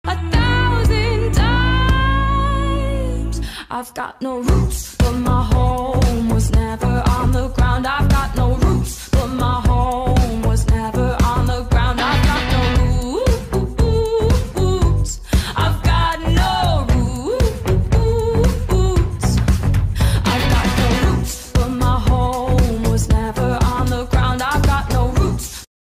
1,000 times. I've got no roots, but my home was